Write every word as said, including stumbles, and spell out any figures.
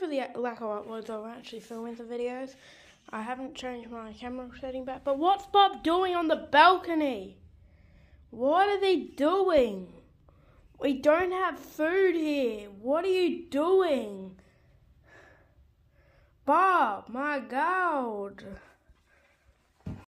for the lack of uploads. I'm actually filming the videos. I haven't changed my camera setting back. But what's Bob doing on the balcony? What are they doing? We don't have food here. What are you doing? Bob, my God.